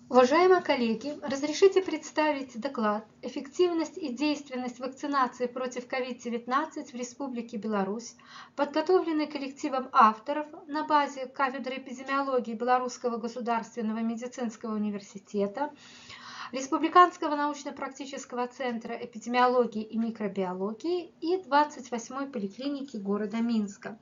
Уважаемые коллеги, разрешите представить доклад «Эффективность и действенность вакцинации против COVID-19 в Республике Беларусь», подготовленный коллективом авторов на базе кафедры эпидемиологии Белорусского государственного медицинского университета, Республиканского научно-практического центра эпидемиологии и микробиологии и 28-й поликлиники города Минска.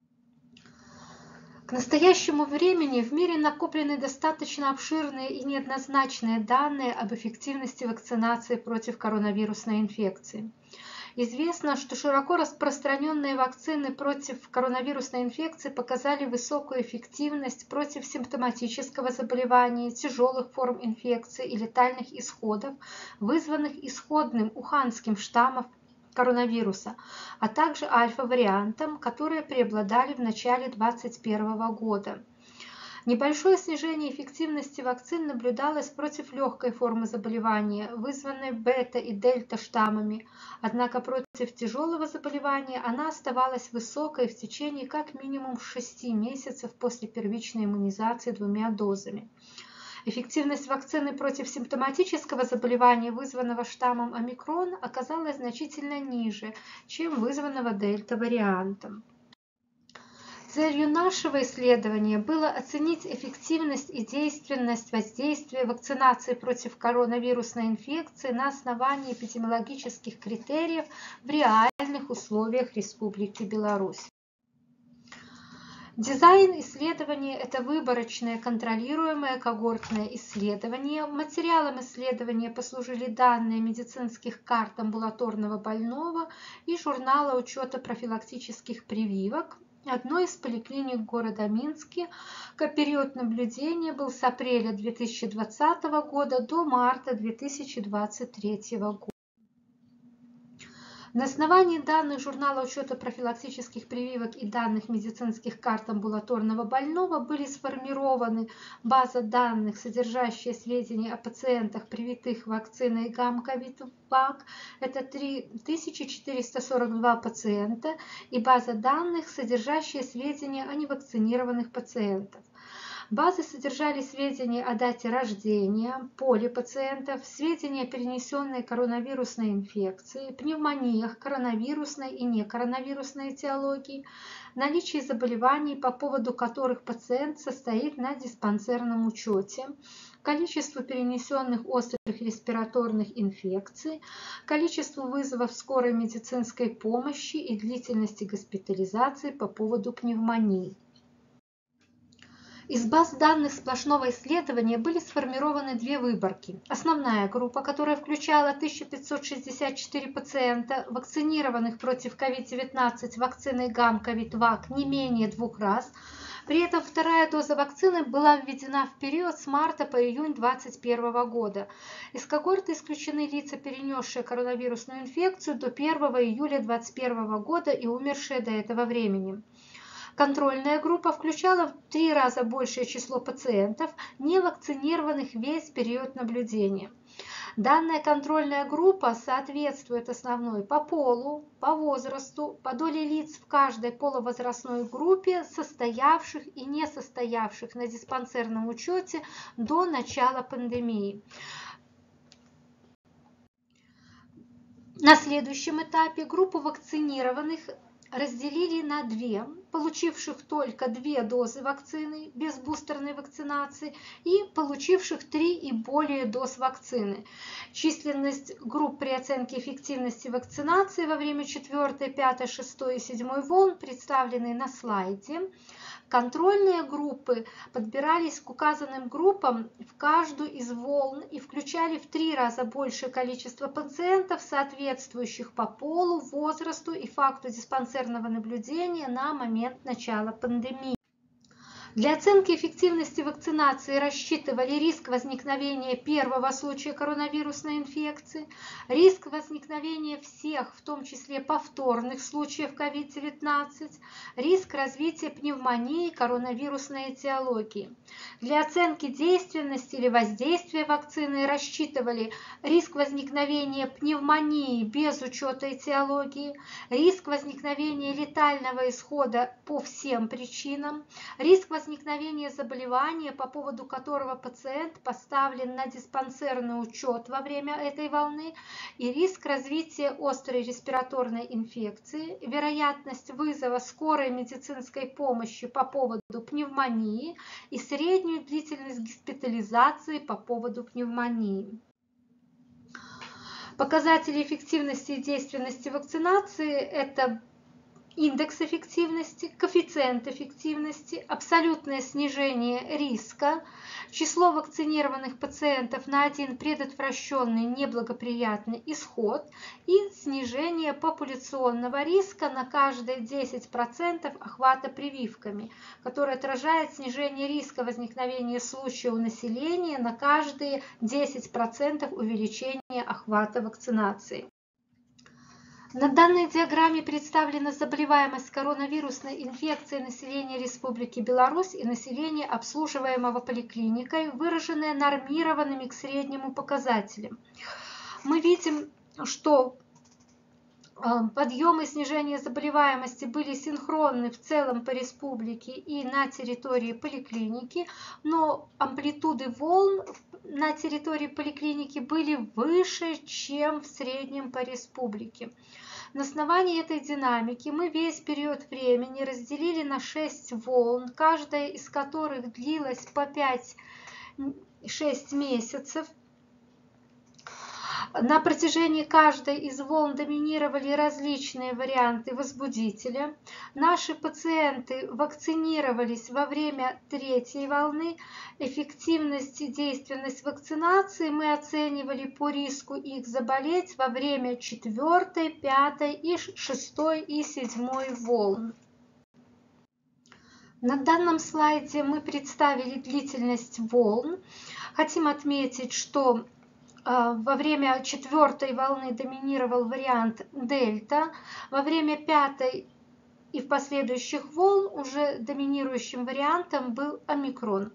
К настоящему времени в мире накоплены достаточно обширные и неоднозначные данные об эффективности вакцинации против коронавирусной инфекции. Известно, что широко распространенные вакцины против коронавирусной инфекции показали высокую эффективность против симптоматического заболевания, тяжелых форм инфекции и летальных исходов, вызванных исходным уханским штаммом коронавируса, а также альфа-вариантом, которые преобладали в начале 2021 года. Небольшое снижение эффективности вакцин наблюдалось против легкой формы заболевания, вызванной бета и дельта штаммами, однако против тяжелого заболевания она оставалась высокой в течение как минимум 6 месяцев после первичной иммунизации 2 дозами. Эффективность вакцины против симптоматического заболевания, вызванного штаммом омикрон, оказалась значительно ниже, чем вызванного дельта-вариантом. Целью нашего исследования было оценить эффективность и действенность воздействия вакцинации против коронавирусной инфекции на основании эпидемиологических критериев в реальных условиях Республики Беларусь. Дизайн исследования – это выборочное контролируемое когортное исследование. Материалом исследования послужили данные медицинских карт амбулаторного больного и журнала учета профилактических прививок одной из поликлиник города Минска. Период наблюдения был с апреля 2020 года до марта 2023 года. На основании данных журнала учета профилактических прививок и данных медицинских карт амбулаторного больного были сформированы база данных, содержащая сведения о пациентах, привитых вакциной ГАМ-ковид-ВАК, это 3442 пациента, и база данных, содержащая сведения о невакцинированных пациентах. Базы содержали сведения о дате рождения, поле пациентов, сведения о перенесенной коронавирусной инфекции, пневмониях, коронавирусной и некоронавирусной этиологии, наличии заболеваний, по поводу которых пациент состоит на диспансерном учете, количеству перенесенных острых респираторных инфекций, количеству вызовов скорой медицинской помощи и длительности госпитализации по поводу пневмонии. Из баз данных сплошного исследования были сформированы две выборки. Основная группа, которая включала 1564 пациента, вакцинированных против COVID-19 вакциной ГАМ-ковид-ВАК не менее 2 раз. При этом вторая доза вакцины была введена в период с марта по июнь 2021 года. Из когорты исключены лица, перенесшие коронавирусную инфекцию до 1 июля 2021 года и умершие до этого времени. Контрольная группа включала в 3 раза большее число пациентов, не вакцинированных весь период наблюдения. Данная контрольная группа соответствует основной по полу, по возрасту, по доле лиц в каждой полувозрастной группе, состоявших и не состоявших на диспансерном учете до начала пандемии. На следующем этапе группу вакцинированных разделили на 2, получивших только 2 дозы вакцины без бустерной вакцинации и получивших 3 и более доз вакцины. Численность групп при оценке эффективности вакцинации во время 4, 5, 6 и 7 волн представлены на слайде. Контрольные группы подбирались к указанным группам в каждую из волн и включали в 3 раза большее количество пациентов, соответствующих по полу, возрасту и факту диспансерного наблюдения на момент начала пандемии. Для оценки эффективности вакцинации рассчитывали риск возникновения первого случая коронавирусной инфекции, риск возникновения всех, в том числе повторных случаев COVID-19, риск развития пневмонии, коронавирусной этиологии. Для оценки действенности или воздействия вакцины рассчитывали риск возникновения пневмонии без учета этиологии, риск возникновения летального исхода по всем причинам, риск возникновения возникновения заболевания, по поводу которого пациент поставлен на диспансерный учет во время этой волны, и риск развития острой респираторной инфекции, вероятность вызова скорой медицинской помощи по поводу пневмонии и среднюю длительность госпитализации по поводу пневмонии. Показатели эффективности и действенности вакцинации – это индекс эффективности, коэффициент эффективности, абсолютное снижение риска, число вакцинированных пациентов на один предотвращенный неблагоприятный исход и снижение популяционного риска на каждые 10% охвата прививками, который отражает снижение риска возникновения случая у населения на каждые 10% увеличения охвата вакцинации. На данной диаграмме представлена заболеваемость коронавирусной инфекцией населения Республики Беларусь и населения, обслуживаемого поликлиникой, выраженная нормированными к среднему показателям. Мы видим, что подъем и снижение заболеваемости были синхронны в целом по республике и на территории поликлиники, но амплитуды волн на территории поликлиники были выше, чем в среднем по республике. На основании этой динамики мы весь период времени разделили на 6 волн, каждая из которых длилась по 5-6 месяцев. На протяжении каждой из волн доминировали различные варианты возбудителя. Наши пациенты вакцинировались во время 3-й волны. Эффективность и действенность вакцинации мы оценивали по риску их заболеть во время 4-й, 5-й, и 6-й и 7-й волн. На данном слайде мы представили длительность волн. Хотим отметить, что во время 4-й волны доминировал вариант дельта, во время 5-й и в последующих волн уже доминирующим вариантом был омикрон.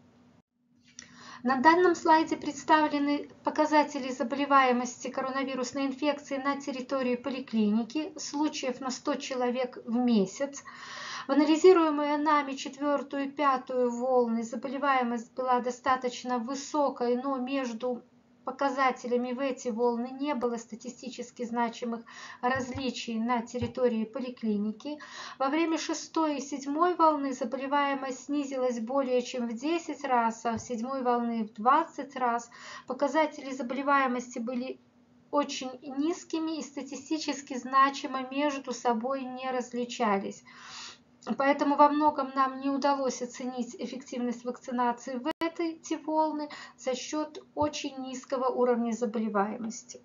На данном слайде представлены показатели заболеваемости коронавирусной инфекцией на территории поликлиники, случаев на 100 человек в месяц. В анализируемые нами 4-ю и 5-ю волны заболеваемость была достаточно высокой, но между показателями в эти волны не было статистически значимых различий на территории поликлиники. Во время 6-й и 7-й волны заболеваемость снизилась более чем в 10 раз, а в 7-й волны в 20 раз. Показатели заболеваемости были очень низкими и статистически значимо между собой не различались. Поэтому во многом нам не удалось оценить эффективность вакцинации в эти волны за счет очень низкого уровня заболеваемости.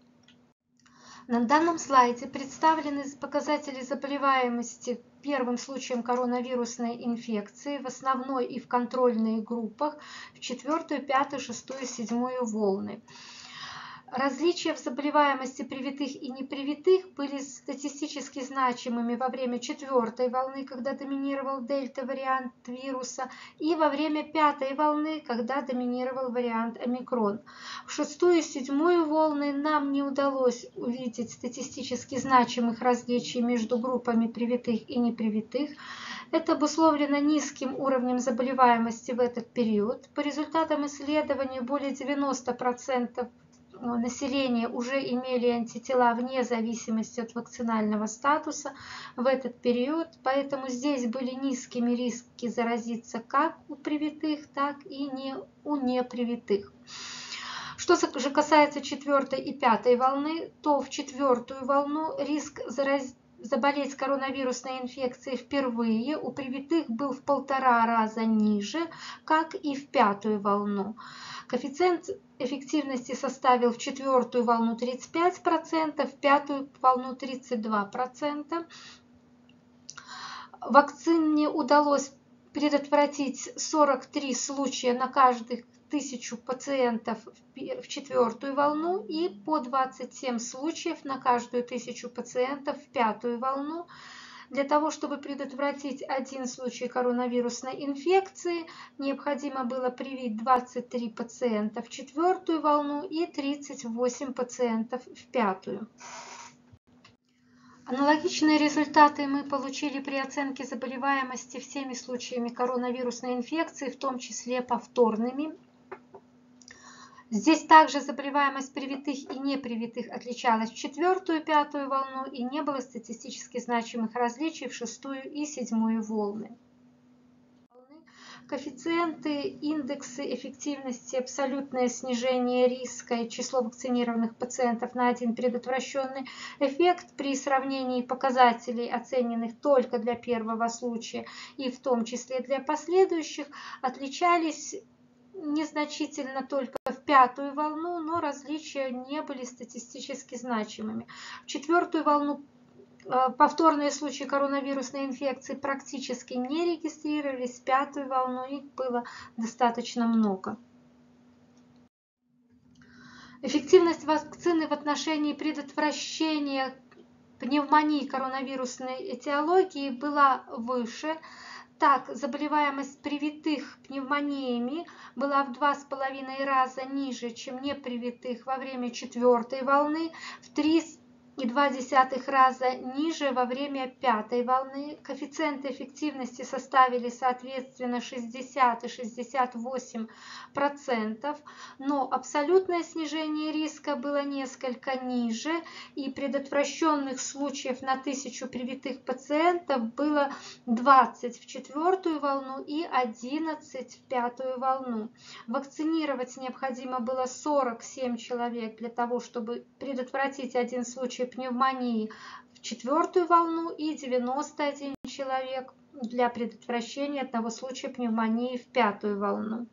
На данном слайде представлены показатели заболеваемости первым случаем коронавирусной инфекции в основной и в контрольных группах в 4-ю, 5-ю, 6-ю и 7-ю волны. Различия в заболеваемости привитых и непривитых были статистически значимыми во время 4-й волны, когда доминировал дельта-вариант вируса, и во время 5-й волны, когда доминировал вариант омикрон. В 6-ю и 7-ю волны нам не удалось увидеть статистически значимых различий между группами привитых и непривитых. Это обусловлено низким уровнем заболеваемости в этот период. По результатам исследования более 90% населения уже имели антитела вне зависимости от вакцинального статуса в этот период, поэтому здесь были низкими риски заразиться как у привитых, так и у непривитых. Что же касается 4-й и 5-й волны, то в 4-ю волну риск заболеть коронавирусной инфекцией впервые у привитых был в 1,5 раза ниже, как и в 5-ю волну. Коэффициент эффективности составил в 4-ю волну 35%, в 5-ю волну 32%. Вакцине удалось предотвратить 43 случая на каждых 1000 пациентов в 4-ю волну и по 27 случаев на каждую 1000 пациентов в 5-ю волну. Для того, чтобы предотвратить 1 случай коронавирусной инфекции, необходимо было привить 23 пациента в 4-ю волну и 38 пациентов в 5-ю. Аналогичные результаты мы получили при оценке заболеваемости всеми случаями коронавирусной инфекции, в том числе повторными. Здесь также заболеваемость привитых и непривитых отличалась в 4-ю и 5-ю волну и не было статистически значимых различий в 6-ю и 7-ю волны. Коэффициенты, индексы эффективности, абсолютное снижение риска и число вакцинированных пациентов на один предотвращенный эффект при сравнении показателей, оцененных только для первого случая и в том числе для последующих, отличались незначительно только в 5-ю волну, но различия не были статистически значимыми. В 4-ю волну повторные случаи коронавирусной инфекции практически не регистрировались, в 5-ю волну их было достаточно много. Эффективность вакцины в отношении предотвращения пневмонии коронавирусной этиологии была выше. Так, заболеваемость привитых пневмониями была в 2,5 раза ниже, чем непривитых во время 4-й волны, в 3,2 раза ниже во время 5-й волны. Коэффициенты эффективности составили соответственно 60 и 68%, но абсолютное снижение риска было несколько ниже, и предотвращенных случаев на 1000 привитых пациентов было 20 в 4-ю волну и 11 в 5-ю волну. Вакцинировать необходимо было 47 человек для того, чтобы предотвратить один случай пневмонии в 4-ю волну и 91 человек для предотвращения одного случая пневмонии в 5-ю волну.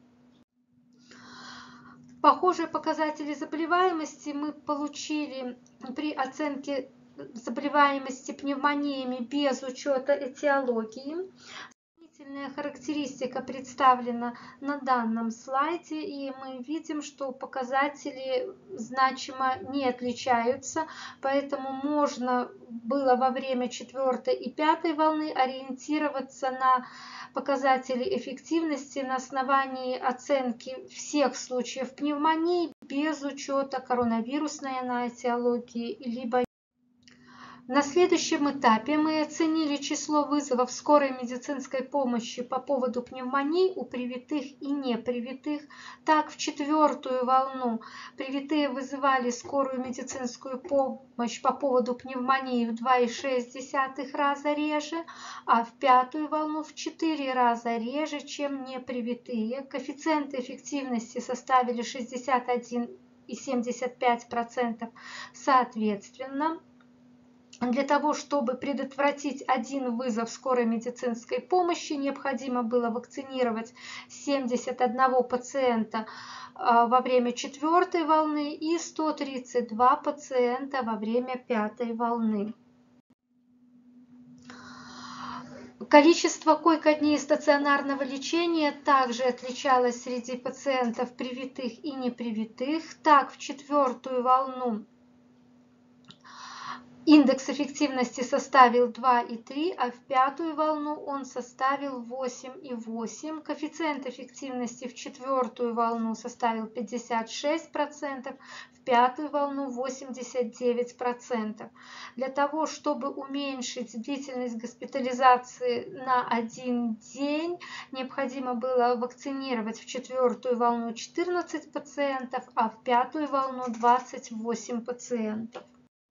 Похожие показатели заболеваемости мы получили при оценке заболеваемости пневмониями без учета этиологии. Характеристика представлена на данном слайде, и мы видим, что показатели значимо не отличаются, поэтому можно было во время 4-й и 5-й волны ориентироваться на показатели эффективности на основании оценки всех случаев пневмонии без учета коронавирусной этиологии либо. На следующем этапе мы оценили число вызовов скорой медицинской помощи по поводу пневмонии у привитых и непривитых. Так, в 4-ю волну привитые вызывали скорую медицинскую помощь по поводу пневмонии в 2,6 раза реже, а в 5-ю волну в 4 раза реже, чем непривитые. Коэффициенты эффективности составили 61 и 75% соответственно. Для того, чтобы предотвратить один вызов скорой медицинской помощи, необходимо было вакцинировать 71 пациента во время 4-й волны и 132 пациента во время 5-й волны. Количество койко-дней стационарного лечения также отличалось среди пациентов привитых и непривитых. Так, в 4-ю волну индекс эффективности составил 2,3, а в 5-ю волну он составил 8,8. Коэффициент эффективности в 4-ю волну составил 56%, в 5-ю волну 89%. Для того, чтобы уменьшить длительность госпитализации на 1 день, необходимо было вакцинировать в 4-ю волну 14 пациентов, а в 5-ю волну 28 пациентов.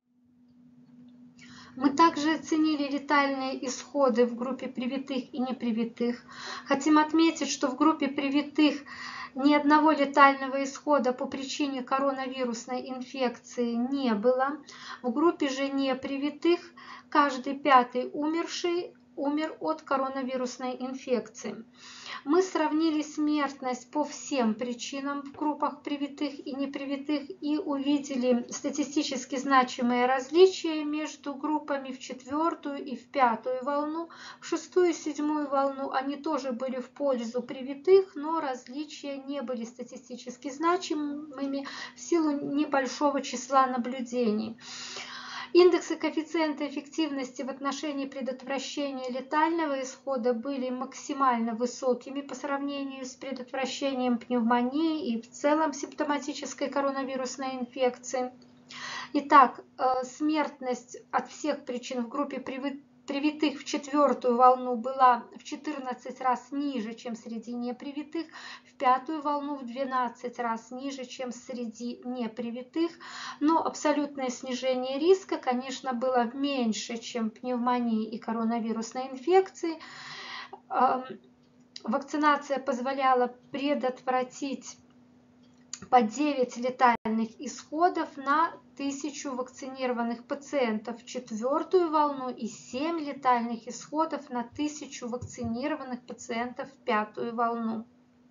Мы также оценили летальные исходы в группе привитых и непривитых. Хотим отметить, что в группе привитых ни одного летального исхода по причине коронавирусной инфекции не было. В группе же непривитых каждый 5-й умерший умер от коронавирусной инфекции. Мы сравнили смертность по всем причинам в группах привитых и непривитых и увидели статистически значимые различия между группами в 4-ю и в 5-ю волну. В 6-ю и 7-ю волну они тоже были в пользу привитых, но различия не были статистически значимыми в силу небольшого числа наблюдений. Индексы коэффициента эффективности в отношении предотвращения летального исхода были максимально высокими по сравнению с предотвращением пневмонии и в целом симптоматической коронавирусной инфекции. Итак, смертность от всех причин в группе привитых в четвертую волну была в 14 раз ниже, чем среди непривитых, в пятую волну в 12 раз ниже, чем среди непривитых, но абсолютное снижение риска, конечно, было меньше, чем пневмонии и коронавирусной инфекции. Вакцинация позволяла предотвратить по 9 летальных исходов на 1000 вакцинированных пациентов в четвертую волну и 7 летальных исходов на 1000 вакцинированных пациентов в пятую волну.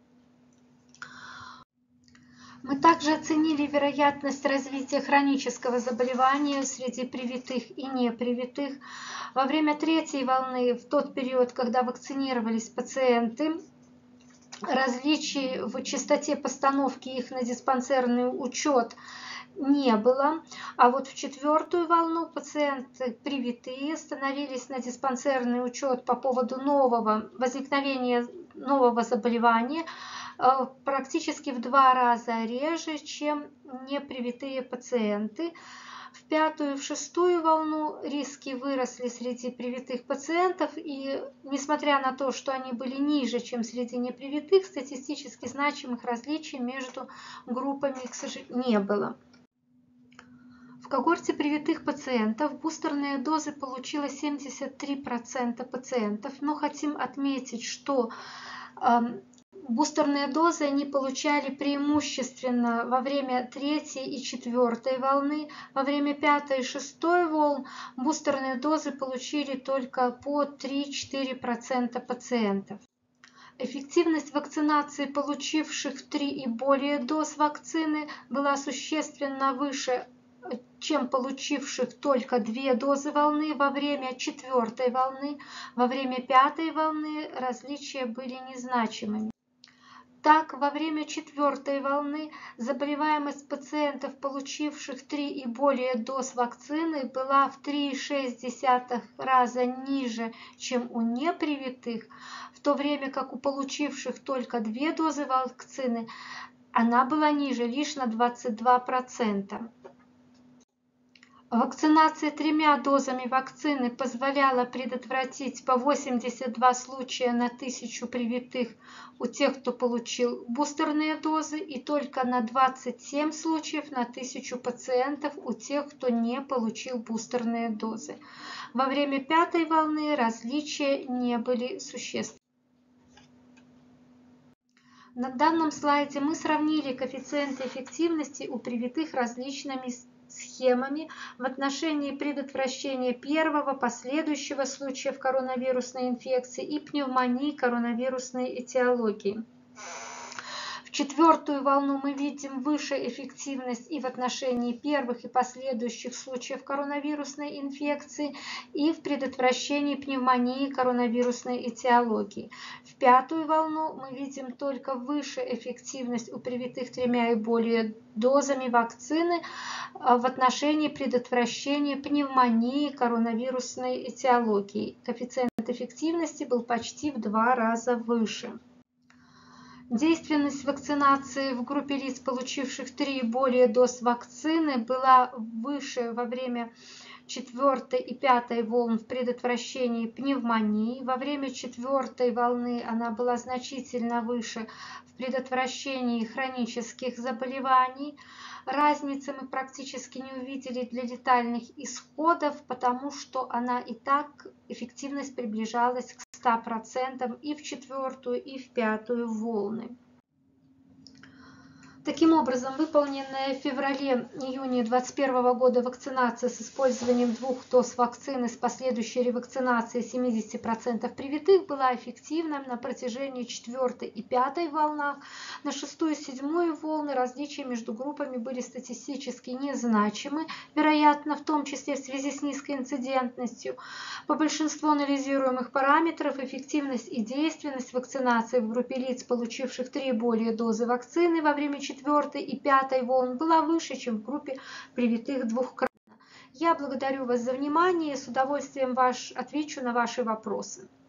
Мы также оценили вероятность развития хронического заболевания среди привитых и непривитых. Во время третьей волны, в тот период, когда вакцинировались пациенты, различий в частоте постановки их на диспансерный учет не было, а вот в четвертую волну пациенты привитые становились на диспансерный учет по поводу возникновения нового заболевания практически в 2 раза реже, чем непривитые пациенты. В пятую и в шестую волну риски выросли среди привитых пациентов, и несмотря на то, что они были ниже, чем среди непривитых, статистически значимых различий между группами, к сожалению, не было. В когорте привитых пациентов бустерные дозы получило 73% пациентов, но хотим отметить, что бустерные дозы они получали преимущественно во время третьей и четвертой волны. Во время пятой и шестой волн бустерные дозы получили только по 3-4% пациентов. Эффективность вакцинации получивших 3 и более доз вакцины была существенно выше, чем получивших только 2 дозы волны во время четвертой волны. Во время пятой волны различия были незначимыми. Так, во время четвертой волны заболеваемость пациентов, получивших 3 и более доз вакцины, была в 3,6 раза ниже, чем у непривитых, в то время как у получивших только 2 дозы вакцины она была ниже лишь на 22%. Вакцинация 3 дозами вакцины позволяла предотвратить по 82 случая на 1000 привитых у тех, кто получил бустерные дозы, и только на 27 случаев на 1000 пациентов у тех, кто не получил бустерные дозы. Во время пятой волны различия не были существенными. На данном слайде мы сравнили коэффициенты эффективности у привитых различными схемами в отношении предотвращения первого, последующего случаев коронавирусной инфекции и пневмонии коронавирусной этиологии. В четвертую волну мы видим выше эффективность и в отношении первых и последующих случаев коронавирусной инфекции и в предотвращении пневмонии коронавирусной этиологии. В пятую волну мы видим только выше эффективность у привитых 3 и более дозами вакцины в отношении предотвращения пневмонии коронавирусной этиологии. Коэффициент эффективности был почти в 2 раза выше. Действенность вакцинации в группе лиц, получивших 3 и более доз вакцины, была выше во время четвертой и пятой волн в предотвращении пневмонии. Во время четвертой волны она была значительно выше в предотвращении хронических заболеваний. Разницы мы практически не увидели для летальных исходов, потому что она и так, эффективность приближалась к 100% и в четвертую, и в пятую волны. Таким образом, выполненная в феврале-июне 2021 года вакцинация с использованием 2 доз вакцины с последующей ревакцинацией 70% привитых была эффективна на протяжении 4 и 5 волнах. На 6 и 7 волны различия между группами были статистически незначимы, вероятно, в том числе в связи с низкой инцидентностью. По большинству анализируемых параметров эффективность и действенность вакцинации в группе лиц, получивших 3 и более дозы вакцины во время 4 и 5 волн, была выше, чем в группе привитых двукратно. Я благодарю вас за внимание и с удовольствием отвечу на ваши вопросы.